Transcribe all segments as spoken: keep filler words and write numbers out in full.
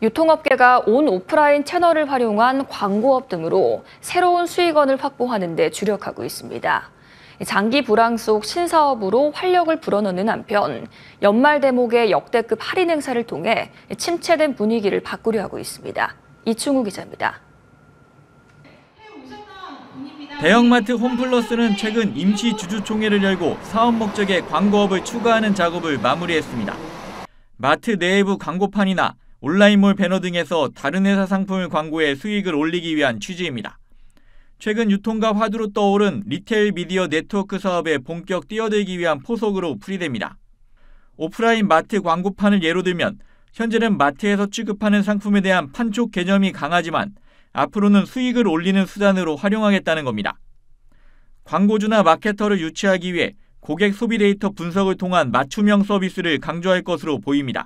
유통업계가 온 오프라인 채널을 활용한 광고업 등으로 새로운 수익원을 확보하는 데 주력하고 있습니다. 장기 불황 속 신사업으로 활력을 불어넣는 한편 연말 대목의 역대급 할인 행사를 통해 침체된 분위기를 바꾸려 하고 있습니다. 이충우 기자입니다. 대형마트 홈플러스는 최근 임시 주주총회를 열고 사업 목적의 광고업을 추가하는 작업을 마무리했습니다. 마트 내부 광고판이나 온라인몰 배너 등에서 다른 회사 상품을 광고해 수익을 올리기 위한 취지입니다. 최근 유통과 화두로 떠오른 리테일 미디어 네트워크 사업에 본격 뛰어들기 위한 포석으로 풀이됩니다. 오프라인 마트 광고판을 예로 들면 현재는 마트에서 취급하는 상품에 대한 판촉 개념이 강하지만 앞으로는 수익을 올리는 수단으로 활용하겠다는 겁니다. 광고주나 마케터를 유치하기 위해 고객 소비 데이터 분석을 통한 맞춤형 서비스를 강조할 것으로 보입니다.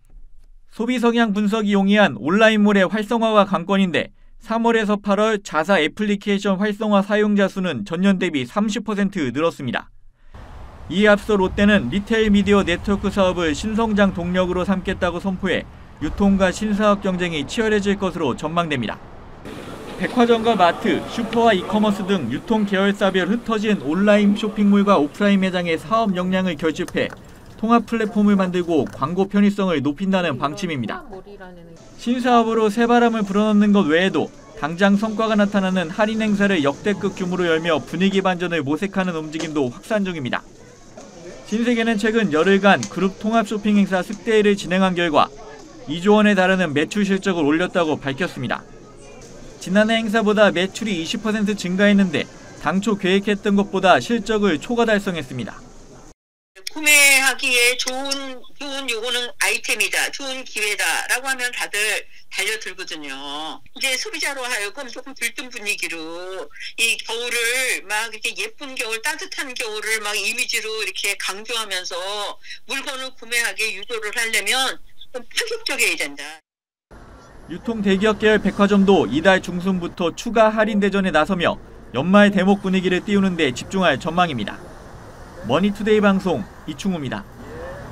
소비 성향 분석이 용이한 온라인몰의 활성화가 관건인데 삼월에서 팔월 자사 애플리케이션 활성화 사용자 수는 전년 대비 삼십 퍼센트 늘었습니다. 이에 앞서 롯데는 리테일 미디어 네트워크 사업을 신성장 동력으로 삼겠다고 선포해 유통과 신사업 경쟁이 치열해질 것으로 전망됩니다. 백화점과 마트, 슈퍼와 이커머스 등 유통 계열사별 흩어진 온라인 쇼핑몰과 오프라인 매장의 사업 역량을 결집해 통합 플랫폼을 만들고 광고 편의성을 높인다는 방침입니다. 신사업으로 새바람을 불어넣는 것 외에도 당장 성과가 나타나는 할인 행사를 역대급 규모로 열며 분위기 반전을 모색하는 움직임도 확산 중입니다. 신세계는 최근 열흘간 그룹 통합 쇼핑 행사 십 대일을 진행한 결과 이조 원에 달하는 매출 실적을 올렸다고 밝혔습니다. 지난해 행사보다 매출이 이십 퍼센트 증가했는데 당초 계획했던 것보다 실적을 초과 달성했습니다. 구매하기에 좋은, 좋은 요거는 아이템이다, 좋은 기회다라고 하면 다들 달려들거든요. 이제 소비자로 하여금 조금 들뜬 분위기로 이 겨울을 막 이렇게 예쁜 겨울, 따뜻한 겨울을 막 이미지로 이렇게 강조하면서 물건을 구매하게 유도를 하려면 좀 파격적이어야 된다. 유통 대기업 계열 백화점도 이달 중순부터 추가 할인 대전에 나서며 연말 대목 분위기를 띄우는 데 집중할 전망입니다. 머니투데이 방송 이충우입니다.